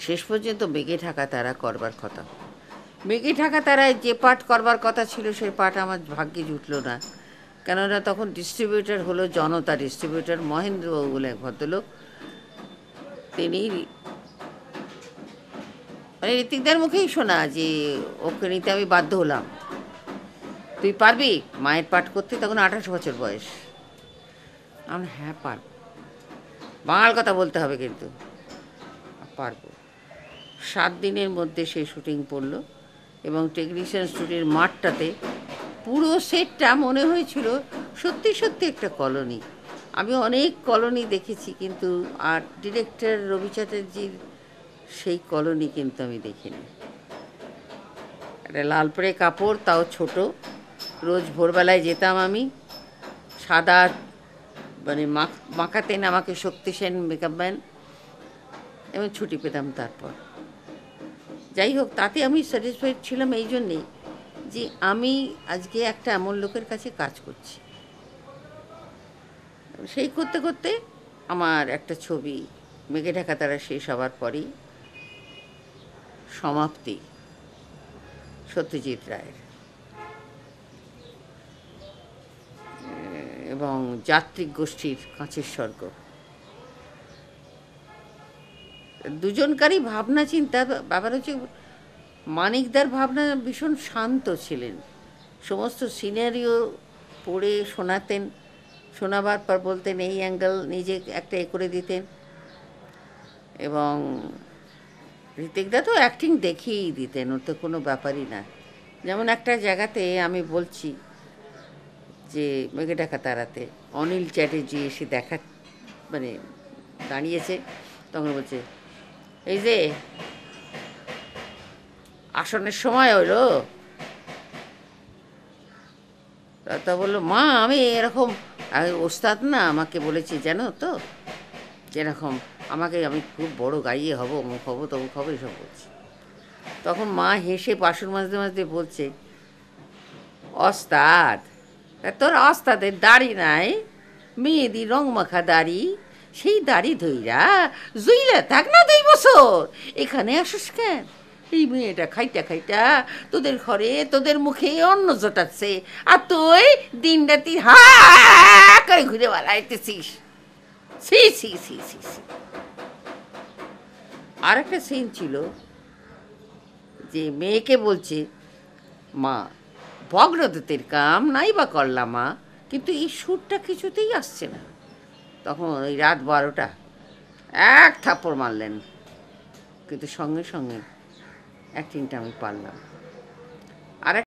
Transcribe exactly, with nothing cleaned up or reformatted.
শেষ পর্যন্ত মেঘে ঢাকা তারা করবার কথা। মেঘে ঢাকা তারায় যে পাঠ করবার কথা ছিল সেই পাঠ আমার ভাগ্যে জুটল না, কেননা তখন ডিস্ট্রিবিউটার হলো জনতা ডিস্ট্রিবিউটার মহেন্দ্রবাবু বলে এক ভদ্রলোক। তিনি মানে ঋতিকদার মুখেই শোনা যে ওকে নিতে আমি বাধ্য হলাম। তুই পারবি মায়ের পাঠ করতে? তখন আঠাশ বছর বয়স। আমি হ্যাঁ পারব, বাঙাল কথা বলতে হবে কিন্তু পারবো। সাত দিনের মধ্যে সেই শুটিং পড়লো এবং টেকনিশিয়ান স্টুডিওর মাঠটাতে পুরো সেটটা মনে হয়েছিল সত্যি সত্যি একটা কলোনি। আমি অনেক কলোনি দেখেছি, কিন্তু আর ডিরেক্টর রবি চ্যাটার্জির সেই কলোনি কিন্তু আমি দেখিনি। একটা লাল পরে কাপড়, তাও ছোট। রোজ ভোরবেলায় যেতাম আমি, সাদা মানে মাখাতেন আমাকে শক্তি সেন মেকআপ ম্যান, এবং ছুটি পেতাম তারপর। যাই হোক, তাতে আমি স্যাটিসফাইড ছিলাম এই জন্যেই যে আমি আজকে একটা এমন লোকের কাছে কাজ করছি। সেই করতে করতে আমার একটা ছবি মেঘে ঢাকা তারা শেষ হবার পরেই সমাপ্তি, সত্যজিৎ রায়ের, এবং যাত্রিক গোষ্ঠীর কাঁচের স্বর্গ। দুজনকারই ভাবনা চিন্তা, ব্যাপার হচ্ছে মানিকদার ভাবনা ভীষণ শান্ত ছিলেন। সমস্ত সিনারিও পড়ে শোনাতেন, শোনাবার পর বলতেন এই অ্যাঙ্গেল, নিজে একটা এ করে দিতেন। এবং ঋতিকদা তো অ্যাক্টিং দেখিয়েই দিতেন, ওর তো কোনো ব্যাপারই না। যেমন একটা জায়গাতে আমি বলছি যে মেঘে ঢাকা তারাতে অনিল চ্যাটার্জি এসে দেখা মানে দাঁড়িয়েছে, তখন বলছে এই যে আসনের সময় হলো। তা বললো মা আমি এরকম ওস্তাদ না, আমাকে বলেছি জানো তো, যেরকম আমাকে আমি খুব বড় গাইয়ে হব, অমুক হবো তমুক হবো, এসব বলছি। তখন মা হেসে বাসন মাজতে মাজতে বলছে ওস্তাদ, তোর ওস্তাদের দাড়ি নাই, মেয়েদি রং মাখা দাড়ি, সেই দাড়ি ধইরা জুইলা থাক না দুই বছর, এখানে আসিস কেন? এই মেয়েটা খাইটা খাইটা তোদের ঘরে তোদের মুখে অন্ন জোটাচ্ছে, আর তুই দিন রাতি হা করে ঘুরে বেড়াইতেছিস। সি সি সি সি সি। আর একটা সিন ছিল যে মেয়েকে বলছে মা ভগ্নদূতের কাম নাই বা করলাম মা, কিন্তু এই সুরটা কিছুতেই আসছে না। তখন ওই রাত বারোটা এক থাপ্পড় মারলেন, কিন্তু সঙ্গে সঙ্গে অ্যাক্টিংটা আমি পারলাম। আর